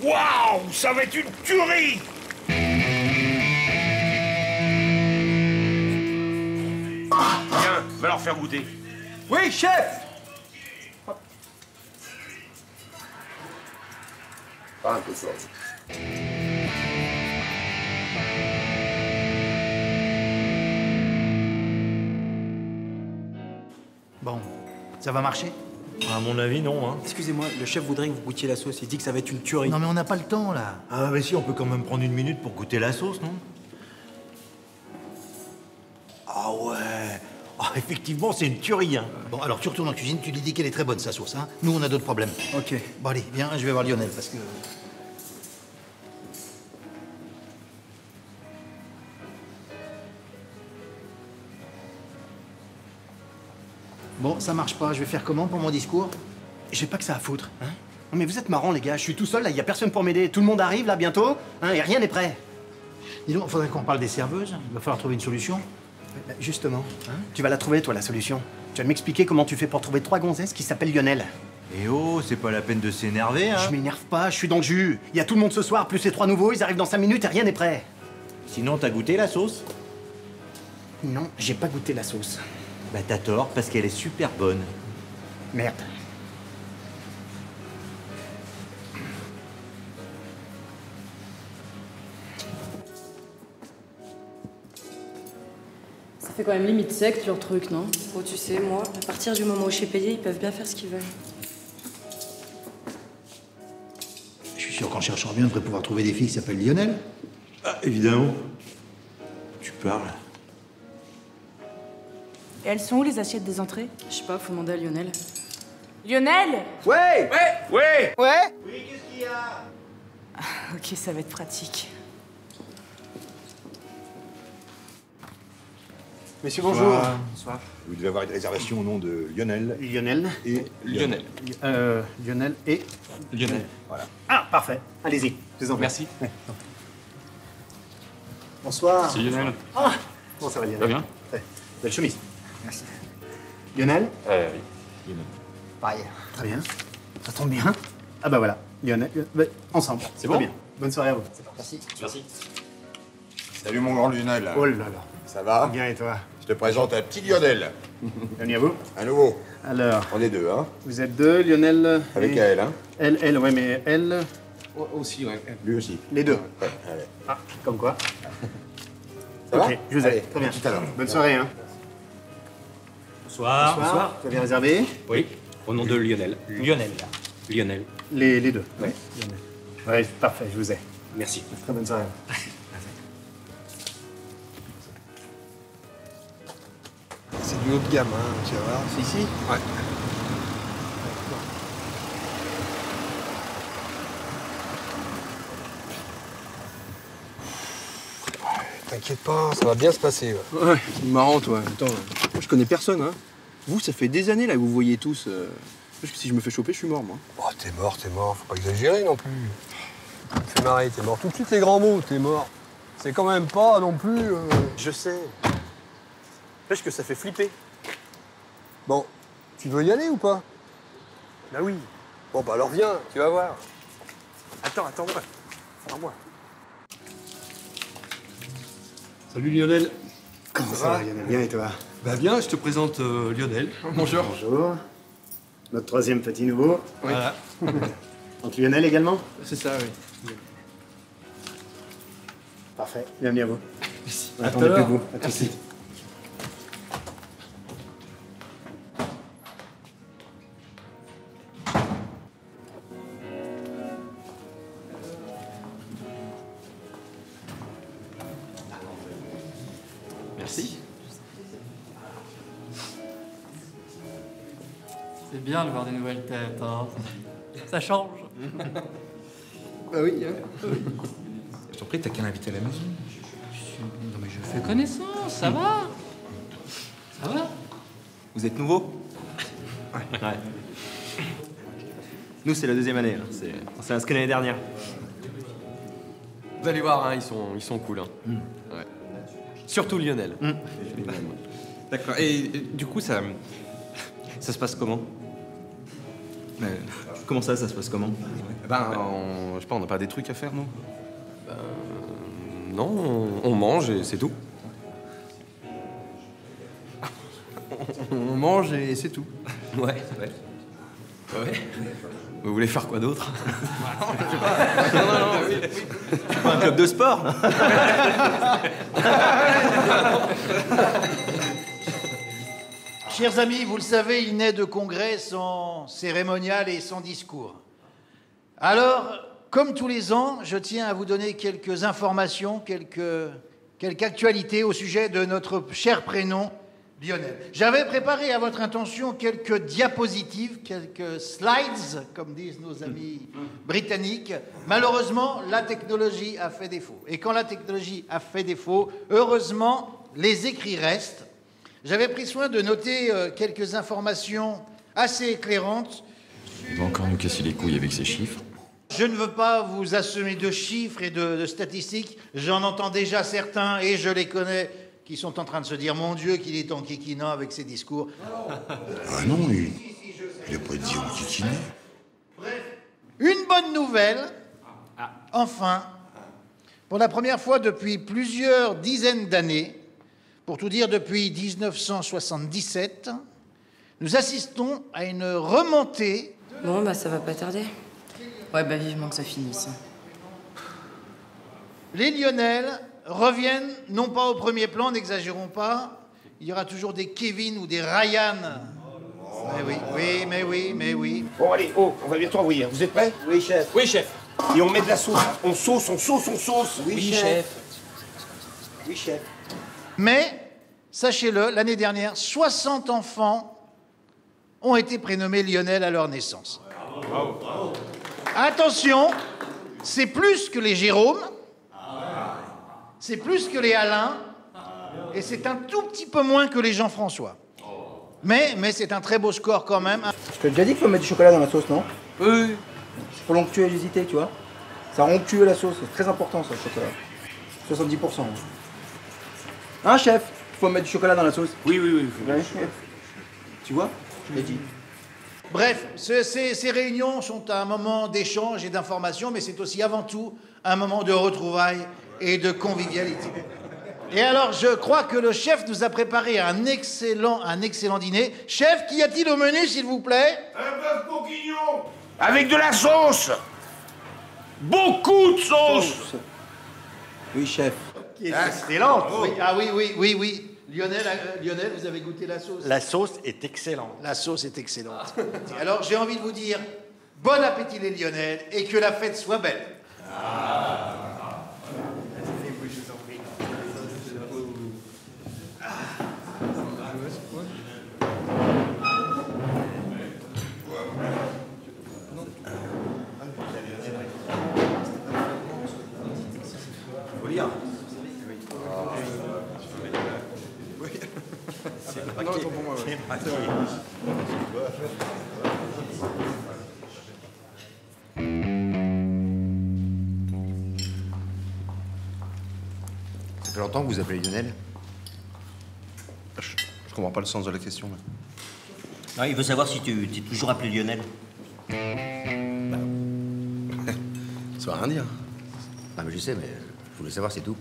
Waouh, ça va être une tuerie! Tiens, va leur faire goûter. Oui, chef! Pas un peu fort. Bon, ça va marcher? À mon avis, non, hein. Excusez-moi, le chef voudrait que vous goûtiez la sauce. Il dit que ça va être une tuerie. Non mais on n'a pas le temps, là. Ah, mais si, on peut quand même prendre une minute pour goûter la sauce, non? Ah ouais. Ah, effectivement, c'est une tuerie, hein. Bon, alors tu retournes en cuisine, tu lui dis qu'elle est très bonne, sa sauce, hein. Nous, on a d'autres problèmes. Ok. Bon, allez, viens, je vais voir Lionel, parce que... Bon, ça marche pas. Je vais faire comment pour mon discours? J'ai pas que ça à foutre, hein. Non mais vous êtes marrants, les gars. Je suis tout seul, là. Il y a personne pour m'aider. Tout le monde arrive, là, bientôt. Hein, et rien n'est prêt. Dis donc, faudrait qu'on parle des serveuses. Il va falloir trouver une solution. Bah, justement, hein, tu vas la trouver, toi, la solution. Tu vas m'expliquer comment tu fais pour trouver 3 gonzesses qui s'appellent Lionel. Eh oh, c'est pas la peine de s'énerver, hein. Je m'énerve pas, je suis dans le jus. Il y a tout le monde ce soir, plus les 3 nouveaux. Ils arrivent dans 5 minutes et rien n'est prêt. Sinon, t'as goûté la sauce? Non, j'ai pas goûté la sauce. Bah, t'as tort, parce qu'elle est super bonne. Merde. Ça fait quand même limite secte leur truc, non? Oh, tu sais, moi, à partir du moment où je suis payée, ils peuvent bien faire ce qu'ils veulent. Je suis sûr qu'en cherchant bien, on devrait pouvoir trouver des filles qui s'appellent Lionel. Ah, évidemment. Tu parles. Et elles sont où les assiettes des entrées? Je sais pas, faut demander à Lionel. Lionel! Ouais! Ouais! Ouais! Ok, ça va être pratique. Messieurs, bonjour. Bonsoir. Vous devez avoir une réservation au nom de Lionel Lionel. et Lionel. Lionel et... Lionel. Voilà. Ah, parfait. Allez-y, je vous en prie. Merci. Ouais. Bonsoir. C'est Lionel. Ah! Comment ça va, Lionel? Va bien? Ouais. Belle chemise. Merci. Lionel? Oui. Lionel. Pareil. Très bien. Ça tombe bien. Ah bah voilà. Lionel. Ensemble. C'est Très bon? bien. Bonne soirée à vous. C'est parti. Merci. Salut mon grand Lionel. Oh là là. Ça va? Bien et toi? Je te présente un petit Lionel. Bienvenue à vous. Un nouveau. Alors, On est deux, hein? vous êtes deux, Lionel. Avec et... elle, hein? Elle, ouais, mais elle. Aussi, ouais. Lui aussi. Les deux. Ouais, allez. Ah, comme quoi? Ça va? Ok, je vous Allez, aide. Très bien. à tout à l'heure. Bonne soirée, hein. Bonsoir. Bonsoir. Vous avez réservé? Oui, au nom de Lionel. Lionel. Lionel. Les deux. Ouais. Lionel. Ouais, parfait, je vous ai. Merci. Très bonne soirée. C'est du haut de gamme, hein, tu vas voir. Ici? Ouais. T'inquiète pas, ça va bien se passer. Ouais. Ouais, c'est marrant, toi. Attends, moi, je connais personne, hein. Vous, ça fait des années, là, que vous voyez tous. Parce que si je me fais choper, je suis mort, moi. Oh, t'es mort, faut pas exagérer non plus. Tu me fais marrer, t'es mort. Tout de suite les grands mots, t'es mort. C'est quand même pas non plus. Je sais. Parce que ça fait flipper. Bon, tu veux y aller ou pas? Bah oui. Bon, bah alors viens, tu vas voir. Attends-moi. Attends-moi. Salut, Lionel. Comment ça va, Lionel? Bien et toi? Bah bien, je te présente Lionel. Bonjour. Bonjour. Notre troisième petit nouveau. Voilà. Donc Lionel également? C'est ça, oui. Parfait. Bienvenue à vous. Merci. On attendait plus que vous. À tout de Merci. suite. Merci. C'est bien de voir des nouvelles têtes, hein. Ça change. Bah oui, hein. Je t'en prie, t'as qu'un invité à la maison. Non mais je fais connaissance, ça va. Ça va. Vous êtes nouveau? Ouais. Nous, c'est la deuxième année. Hein. On s'est inscrit l'année dernière. Vous allez voir, hein, ils sont cool. Hein. Ouais. Surtout Lionel. D'accord. Et du coup, ça se passe comment? Mais comment ça se passe comment? Ben, je sais pas, on n'a pas des trucs à faire, non? Ben, non, on mange et c'est tout. On mange et c'est tout. Ouais. Vous voulez faire quoi d'autre? Non, oui. C'est pas un club de sport. Chers amis, vous le savez, il n'est de congrès sans cérémonial et sans discours. Alors, comme tous les ans, je tiens à vous donner quelques informations, quelques actualités au sujet de notre cher prénom, Lionel. J'avais préparé à votre intention quelques diapositives, quelques slides, comme disent nos amis britanniques. Malheureusement, la technologie a fait défaut. Et quand la technologie a fait défaut, heureusement, les écrits restent. J'avais pris soin de noter quelques informations assez éclairantes. Il va encore nous casser les couilles avec ces chiffres. Je ne veux pas vous assommer de chiffres et de statistiques. J'en entends déjà certains, et je les connais, qui sont en train de se dire « Mon Dieu, qu'il est enquiquinant avec ses discours ». Ah non, il n'a pas dit enquiquiné. Bref, une bonne nouvelle, enfin, pour la première fois depuis plusieurs dizaines d'années, pour tout dire depuis 1977, nous assistons à une remontée... Bon, bah ça va pas tarder. Ouais, bah vivement que ça finisse. Les Lionel reviennent, non pas au premier plan, n'exagérons pas. Il y aura toujours des Kevin ou des Ryan. Mais oui. Bon, allez, on va bientôt envoyer. Vous êtes prêts? Oui, chef. Oui, chef. Et on met de la sauce. On sauce. Oui, chef. Oui, chef. Mais, sachez-le, l'année dernière, 60 enfants ont été prénommés Lionel à leur naissance. Bravo. Attention, c'est plus que les Jérôme, c'est plus que les Alain, et c'est un tout petit peu moins que les Jean-François. Mais c'est un très beau score quand même. Je t'ai déjà dit qu'il faut mettre du chocolat dans la sauce, non? Oui. C'est pour l'onctuosité, tu vois. Ça onctue la sauce, c'est très important ça, le chocolat. 70%. Hein, chef? Il faut mettre du chocolat dans la sauce. Oui. Ouais. Tu vois? Je l'ai dit. Bref, ces réunions sont un moment d'échange et d'information, mais c'est aussi avant tout un moment de retrouvailles et de convivialité. Et alors, je crois que le chef nous a préparé un excellent dîner. Chef, qu'y a-t-il au menu, s'il vous plaît? Un bœuf bourguignon. Avec de la sauce. Beaucoup de sauce. Oui, chef. Excellente. Oui. Lionel, vous avez goûté la sauce? La sauce est excellente. La sauce est excellente. Alors, j'ai envie de vous dire, bon appétit les Lionel, et que la fête soit belle. Faut lire. Ça fait longtemps que vous appelez Lionel? Je comprends pas le sens de la question. Là. Ah, il veut savoir si tu t'es toujours appelé Lionel. Ça va rien dire. Ah, mais je sais, mais je voulais savoir, c'est tout.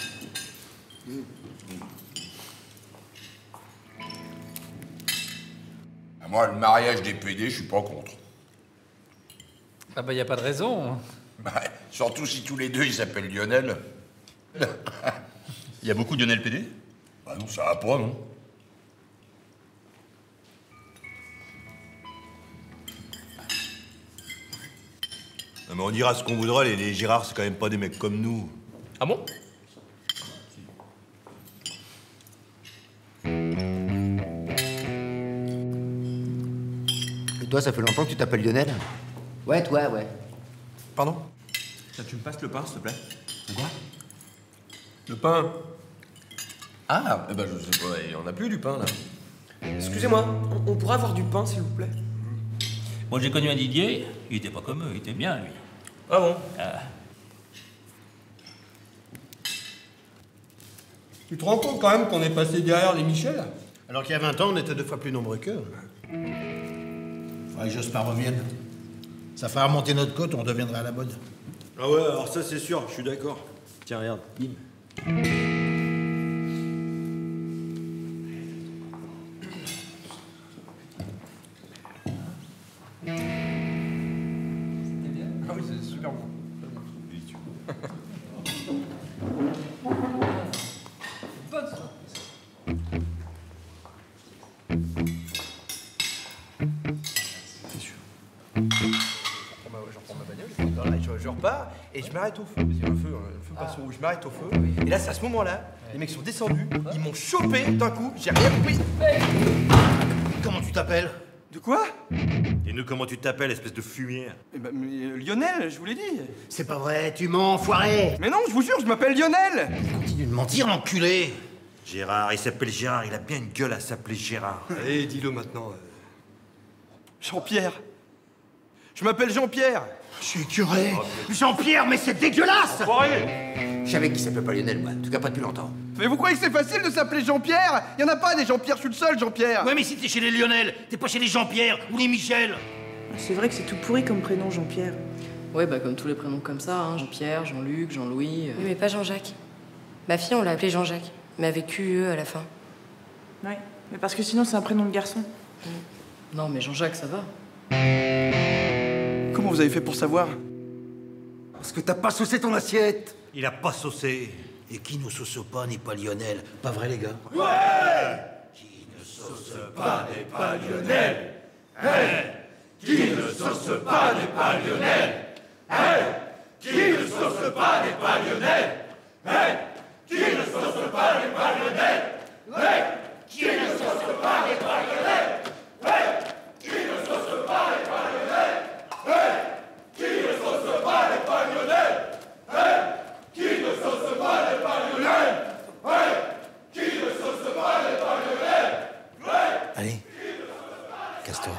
Moi, le mariage des PD, je suis pas contre. Ah bah y a pas de raison. Bah, surtout si tous les deux, ils s'appellent Lionel. Il y a beaucoup de Lionel PD? Bah non, ça va pas, non? Non, mais on dira ce qu'on voudra, les Girard, c'est quand même pas des mecs comme nous. Ah bon? Et toi, ça fait longtemps que tu t'appelles Lionel? Ouais, toi, ouais. Pardon? Tu me passes le pain, s'il te plaît? Quoi? Le pain. Ah, eh ben je sais pas, il y en a plus du pain là. Excusez-moi, on pourrait avoir du pain s'il vous plaît? Moi j'ai connu un Didier, il était pas comme eux, il était bien lui. Ah bon? Tu te rends compte quand même qu'on est passé derrière les Michel? Alors qu'il y a 20 ans, on était 2 fois plus nombreux qu'eux. Faudrait que Jospin revienne. Ça fera remonter notre côte, on deviendra à la mode. Ah ouais, alors ça c'est sûr, je suis d'accord. Tiens, regarde, bim. Ah oui, c'est super bon. Bonne ça. C'est sûr. J'en prends ma bagnole, je repars et je m'arrête au feu. Parce qu'il y a un feu passe rouge, je m'arrête au feu. Et là, c'est à ce moment-là, les mecs sont descendus, ils m'ont chopé d'un coup, j'ai rien compris. Comment tu t'appelles? De quoi? Dis-nous comment tu t'appelles, espèce de fumier. Eh ben, Lionel, je vous l'ai dit. C'est pas vrai, tu mens, enfoiré! Mais non, je vous jure, je m'appelle Lionel. Continue de mentir, l'enculé! Gérard, il s'appelle Gérard, il a bien une gueule à s'appeler Gérard. Allez, dis-le maintenant. Jean-Pierre. Je m'appelle Jean-Pierre. Je suis curé! Jean-Pierre, mais c'est dégueulasse! Enfoiré. Je savais qu'il s'appelle pas Lionel, moi. En tout cas, pas depuis longtemps. Mais vous croyez que c'est facile de s'appeler Jean-Pierre? Y en a pas des Jean-Pierre, je suis le seul Jean-Pierre. Ouais, mais si t'es chez les Lionel, t'es pas chez les Jean-Pierre ou les Michel! C'est vrai que c'est tout pourri comme prénom, Jean-Pierre. Ouais, bah comme tous les prénoms comme ça, hein. Jean-Pierre, Jean-Luc, Jean-Louis. Oui, mais pas Jean-Jacques. Ma fille, on l'a appelé Jean-Jacques, mais avec QE à la fin. Ouais, mais parce que sinon c'est un prénom de garçon. Non, mais Jean-Jacques, ça va. Comment vous avez fait pour savoir? Parce que t'as pas saucé ton assiette! Il a pas saucé. Et qui ne sauce pas n'est pas Lionel. Pas vrai, les gars? Ouais! Qui ne sauce pas n'est pas Lionel. Hey! Qui ne sauce pas n'est pas Lionel. Hey! Qui ne sauce pas n'est pas Lionel. Hey! Qui ne sauce pas n'est pas Lionel. Hey! Qui ne sauce pas n'est pas Lionel. Hey! Qui ne sauce pas n'est pas Lionel. Hey! Qui ne sauce pas n'est pas Lionel. Hey! Qui ne sauce pas n'est pas Lionel. Hey! Qui ne sauce pas n'est pas Lionel. Allez, casse-toi.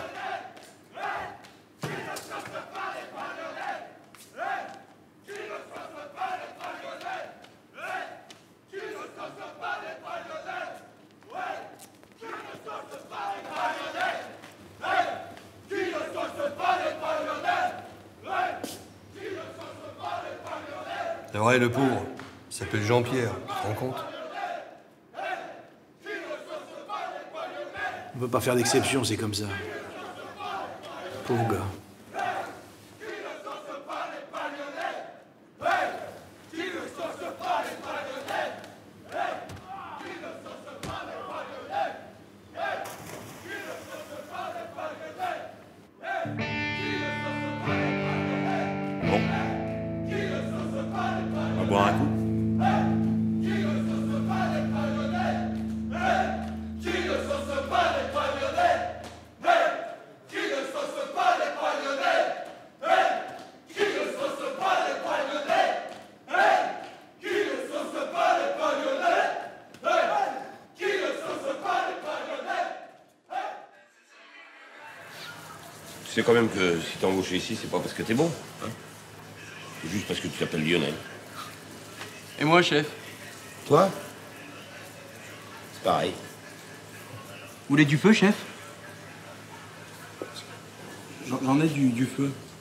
C'est vrai, le pauvre. Il s'appelle Jean-Pierre. Tu te rends compte? On peut pas faire d'exception, c'est comme ça. Pauvre gars. Bon. On va boire un coup. Tu sais quand même que si t'es embauché ici, c'est pas parce que t'es bon. Hein, c'est juste parce que tu t'appelles Lionel. Et moi, chef? Toi? C'est pareil. Vous voulez du feu, chef? J'en ai du feu.